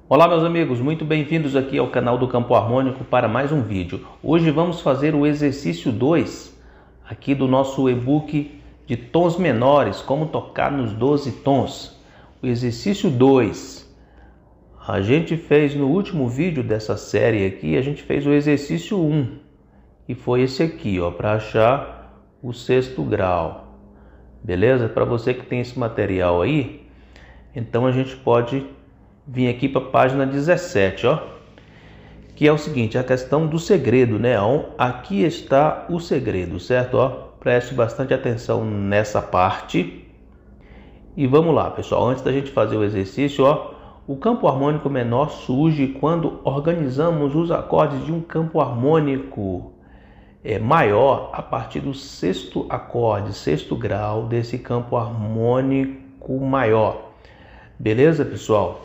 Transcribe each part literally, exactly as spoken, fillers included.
Olá meus amigos, muito bem-vindos aqui ao canal do Campo Harmônico para mais um vídeo. Hoje vamos fazer o exercício dois aqui do nosso e-book de tons menores, como tocar nos doze tons. O exercício dois, a gente fez no último vídeo dessa série aqui, a gente fez o exercício um, que foi esse aqui, ó, para achar o sexto grau. Beleza? Para você que tem esse material aí, então a gente pode vim aqui para a página dezessete, ó, que é o seguinte, a questão do segredo, né? Aqui está o segredo, certo? Ó, preste bastante atenção nessa parte. E vamos lá, pessoal, antes da gente fazer o exercício, ó, o campo harmônico menor surge quando organizamos os acordes de um campo harmônico é, maior a partir do sexto acorde, sexto grau desse campo harmônico maior. Beleza, pessoal?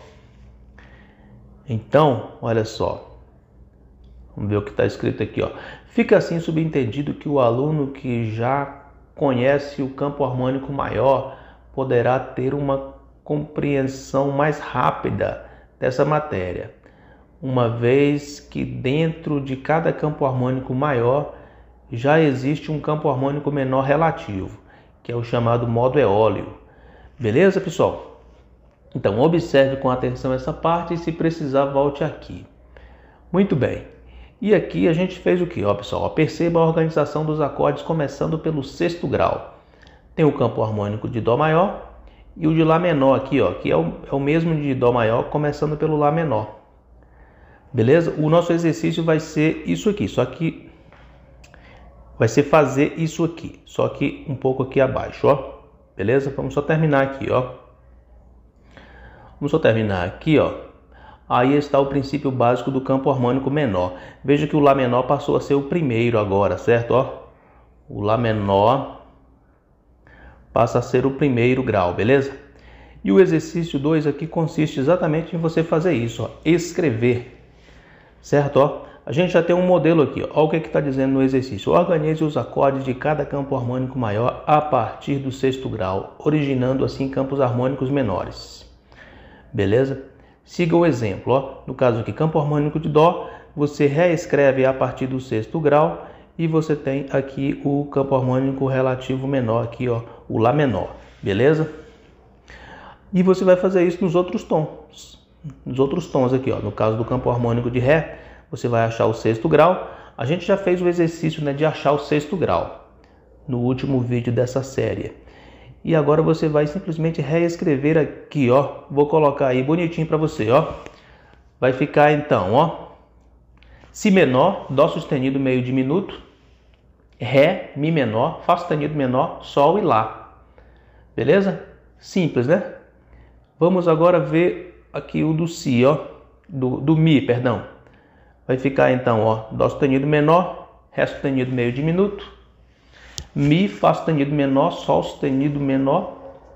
Então, olha só, vamos ver o que está escrito aqui, ó. Fica assim subentendido que o aluno que já conhece o campo harmônico maior poderá ter uma compreensão mais rápida dessa matéria, uma vez que dentro de cada campo harmônico maior já existe um campo harmônico menor relativo, que é o chamado modo eólio. Beleza, pessoal? Então, observe com atenção essa parte e, se precisar, volte aqui. Muito bem. E aqui a gente fez o que, ó, pessoal? Ó, perceba a organização dos acordes começando pelo sexto grau. Tem o campo harmônico de Dó maior e o de Lá menor aqui, ó, que é o, é o mesmo de Dó maior, começando pelo Lá menor. Beleza? O nosso exercício vai ser isso aqui, só que vai ser fazer isso aqui, só que um pouco aqui abaixo, ó. Beleza? Vamos só terminar aqui, ó. Vamos só terminar aqui, ó. Aí está o princípio básico do campo harmônico menor. Veja que o Lá menor passou a ser o primeiro agora, certo? Ó, o Lá menor passa a ser o primeiro grau, beleza? E o exercício dois aqui consiste exatamente em você fazer isso, ó, escrever, certo? Ó, a gente já tem um modelo aqui, ó. Olha o que está dizendo no exercício. Organize os acordes de cada campo harmônico maior a partir do sexto grau, originando assim campos harmônicos menores. Beleza? Siga o exemplo, ó. No caso aqui, campo harmônico de Dó, você reescreve a partir do sexto grau e você tem aqui o campo harmônico relativo menor aqui, ó, o Lá menor, beleza? E você vai fazer isso nos outros tons, nos outros tons aqui, ó. No caso do campo harmônico de Ré, você vai achar o sexto grau. A gente já fez o exercício, né, de achar o sexto grau no último vídeo dessa série. E agora você vai simplesmente reescrever aqui, ó. Vou colocar aí bonitinho para você, ó. Vai ficar então, ó. Si menor, Dó sustenido meio diminuto, Ré, Mi menor, Fá sustenido menor, Sol e Lá. Beleza? Simples, né? Vamos agora ver aqui o do Si, ó. Do, do Mi, perdão. Vai ficar então, ó. Dó sustenido menor, Ré sustenido meio diminuto, Mi, Fá sustenido menor, Sol sustenido menor,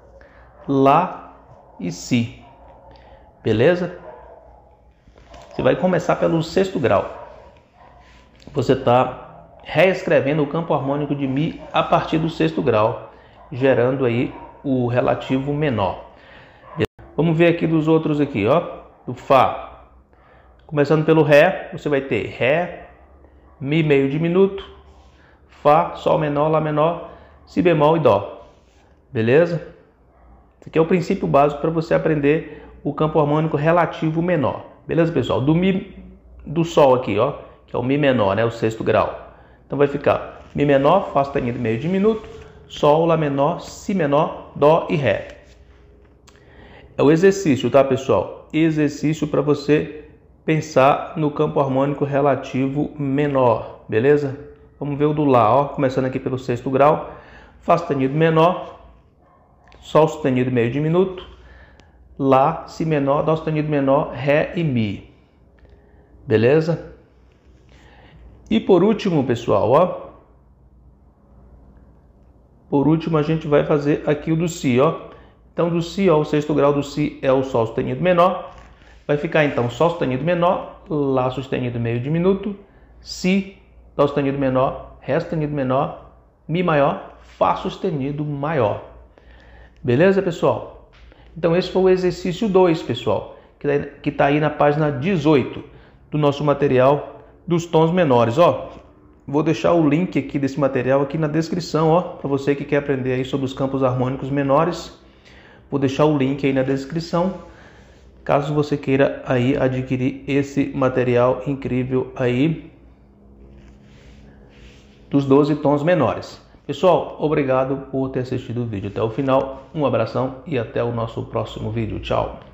Lá e Si. Beleza? Você vai começar pelo sexto grau. Você está reescrevendo o campo harmônico de Mi a partir do sexto grau, gerando aí o relativo menor. Vamos ver aqui dos outros aqui, ó. Do Fá. Começando pelo Ré, você vai ter Ré, Mi meio diminuto, Fá, Sol menor, Lá menor, Si bemol e Dó. Beleza? Esse aqui é o princípio básico para você aprender o campo harmônico relativo menor. Beleza, pessoal? Do Mi, do Sol aqui, ó, que é o Mi menor, né? O sexto grau. Então vai ficar Mi menor, Fá sustenido meio diminuto, Sol, Lá menor, Si menor, Dó e Ré. É o exercício, tá, pessoal? Exercício para você pensar no campo harmônico relativo menor. Beleza? Vamos ver o do Lá, ó, começando aqui pelo sexto grau. Fá sustenido menor, Sol sustenido meio diminuto, Lá, Si menor, Dó sustenido menor, Ré e Mi. Beleza? E por último, pessoal, ó. Por último, a gente vai fazer aqui o do Si, ó. Então, do Si, ó, o sexto grau do Si é o Sol sustenido menor. Vai ficar, então, Sol sustenido menor, Lá sustenido meio diminuto, Si, Dó sustenido menor, Ré sustenido menor, Mi maior, Fá sustenido maior. Beleza, pessoal? Então esse foi o exercício dois, pessoal, que está aí na página dezoito do nosso material dos tons menores. Ó, vou deixar o link aqui desse material aqui na descrição, ó, para você que quer aprender aí sobre os campos harmônicos menores. Vou deixar o link aí na descrição, caso você queira aí adquirir esse material incrível aí dos doze tons menores. Pessoal, obrigado por ter assistido o vídeo até o final. Um abração e até o nosso próximo vídeo. Tchau!